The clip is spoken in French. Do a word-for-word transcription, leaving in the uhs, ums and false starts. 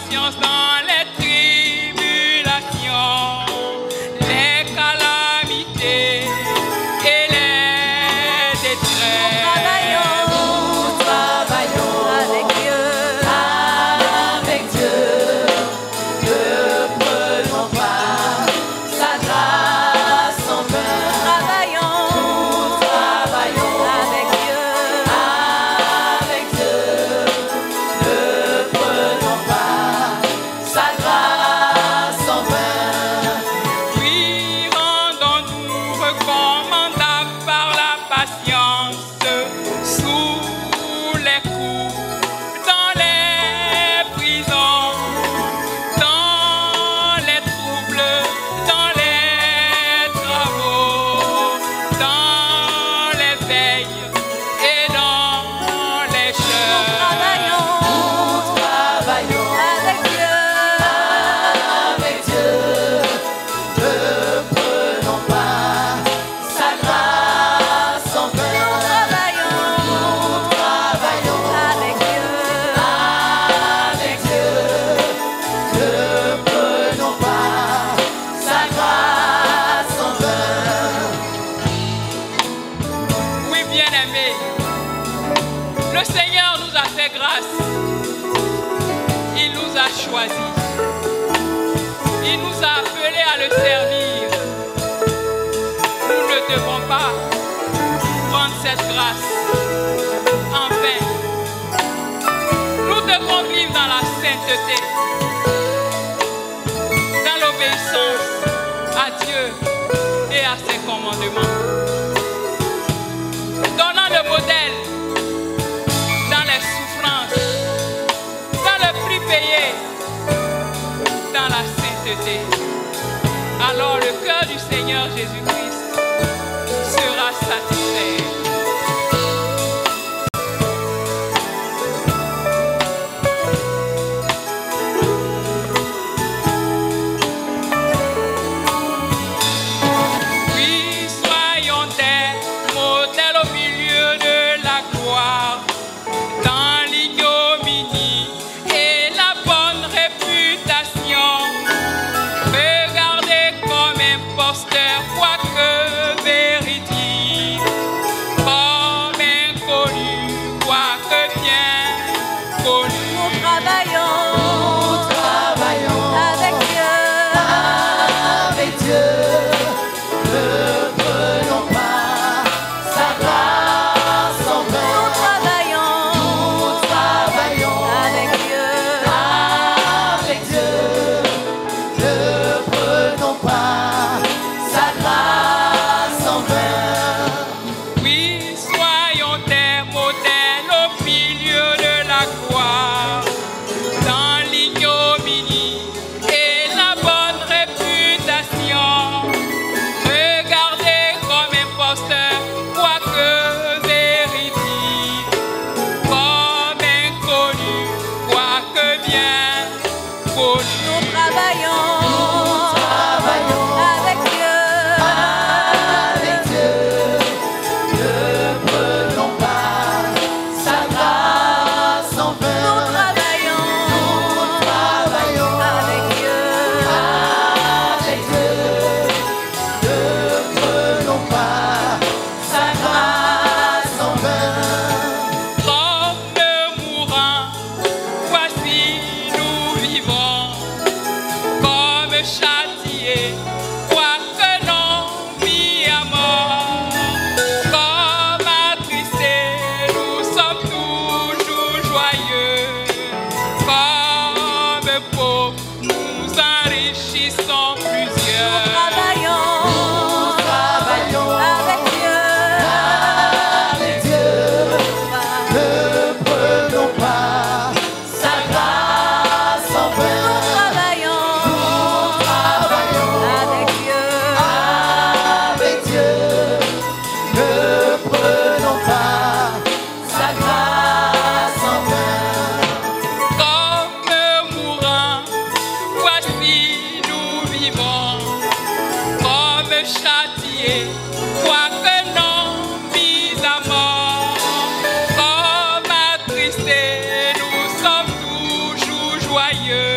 patience dans les tribulations, les calamités et les détresse. Nous travaillons avec Dieu, avec Dieu. Ne prenons pas sa grâce en vain. Nous travaillons, nous travaillons avec Dieu, avec Dieu. Ne prenons pas sa grâce en vain. Oui, rendons-nous recommandables par la patience, sous les coups, dans les prisons, dans les troubles, dans les travaux, dans les veilles et dans les Nous chœurs. travaillons, nous travaillons avec Dieu, avec Dieu. Ne prenons pas sa grâce en vain. Nous travaillons, nous travaillons avec Dieu, avec Dieu. Ne prenons pas sa grâce en vain. Oui, bien-aimés, le Seigneur nous a fait grâce. Il nous a choisis. Il nous a appelés à le servir. Nous ne devons pas prendre cette grâce en vain. Nous devons vivre dans la sainteté, dans l'obéissance à Dieu et à ses commandements. Donnant le modèle dans les souffrances, dans le prix payé, dans la sainteté. Alors le cœur du Seigneur Jésus-Christ sera satisfait. Oui, soyons des modèles au milieu de la gloire, dans l'ignominie et la bonne réputation. Regardez comme imposteur, quoique véridique, comme inconnu, quoique bien connu. Nous travaillons, nous travaillons avec Dieu, avec Dieu. Ne prenons pas sa grâce en vain. Nous travaillons, nous travaillons avec Dieu, avec Dieu. Ne prenons pas sa grâce en vain. Oui, soyons des modèles au milieu de la gloire, dans l'ignominie et la bonne réputation. Regardez comme imposteur, quoique véridique, comme inconnu, quoique bien connu. Nous travaillons, nous travaillons avec Dieu, avec Dieu. Ne prenons pas sa grâce en vain. Nous travaillons, nous travaillons avec Dieu, avec Dieu. Ne prenons pas sa grâce en vain. Comme mourant, voici nous vivons, comme châtiés, quoique non mis à mort, comme attristés, nous sommes toujours joyeux, comme pauvres, nous enrichissons plusieurs. Travaillons, nous travaillons avec Dieu, avec Dieu. Ne prenons pas sa grâce en vain. Nous travaillons, nous travaillons avec Dieu, avec Dieu. Ne prenons pas sa grâce en vain. Comme mourant, voici nous vivons, comme châtiés, quoique non mis à mort, comme attristés, nous sommes toujours joyeux.